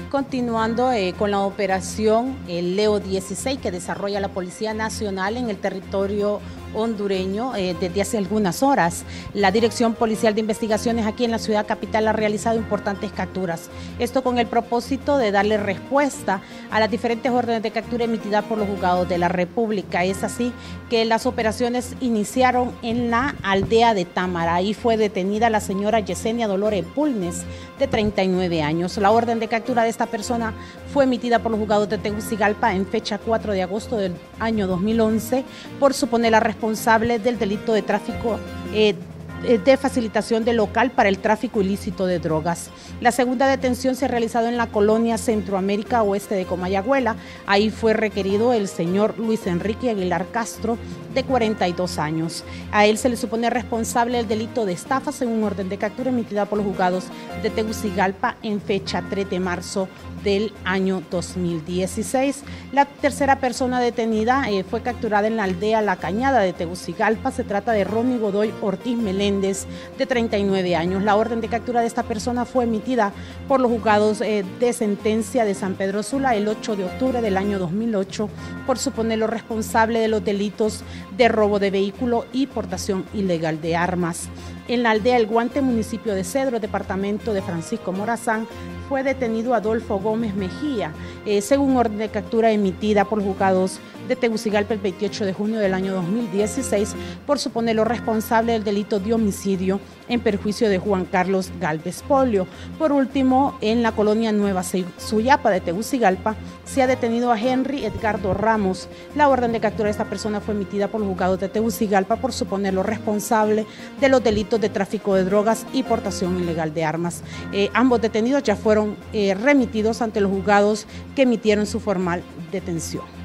Continuando con la operación Leo 16 que desarrolla la Policía Nacional en el territorio hondureño desde hace algunas horas. La Dirección Policial de Investigaciones aquí en la ciudad capital ha realizado importantes capturas. Esto con el propósito de darle respuesta a las diferentes órdenes de captura emitidas por los juzgados de la República. Es así que las operaciones iniciaron en la aldea de Támara. Ahí fue detenida la señora Yesenia Dolores Bulnes, de 39 años. La orden de captura de esta persona fue emitida por los juzgados de Tegucigalpa en fecha 4 de agosto del año 2011 por suponer la responsable del delito de tráfico de facilitación de local para el tráfico ilícito de drogas. La segunda detención se ha realizado en la colonia Centroamérica Oeste de Comayagüela. Ahí fue requerido el señor Luis Enrique Aguilar Castro, de 42 años. A él se le supone responsable del delito de estafa según orden de captura emitida por los juzgados de Tegucigalpa en fecha 3 de marzo del año 2016. La tercera persona detenida fue capturada en la aldea La Cañada de Tegucigalpa. Se trata de Ronnie Godoy Ortiz Meléndez, de 39 años. La orden de captura de esta persona fue emitida por los juzgados de sentencia de San Pedro Sula el 8 de octubre del año 2008 por suponerlo responsable de los delitos de robo de vehículo y portación ilegal de armas. En la aldea El Guante, municipio de Cedro, departamento de Francisco Morazán, fue detenido Adolfo Gómez Mejía, según orden de captura emitida por los juzgados de Tegucigalpa el 28 de junio del año 2016 por suponerlo responsable del delito de homicidio en perjuicio de Juan Carlos Galvez Polio. Por último, en la colonia Nueva Suyapa de Tegucigalpa se ha detenido a Henry Edgardo Ramos. La orden de captura de esta persona fue emitida por los juzgados de Tegucigalpa por suponerlo responsable de los delitos de tráfico de drogas y portación ilegal de armas. Ambos detenidos ya fueron remitidos ante los juzgados que emitieron su formal detención.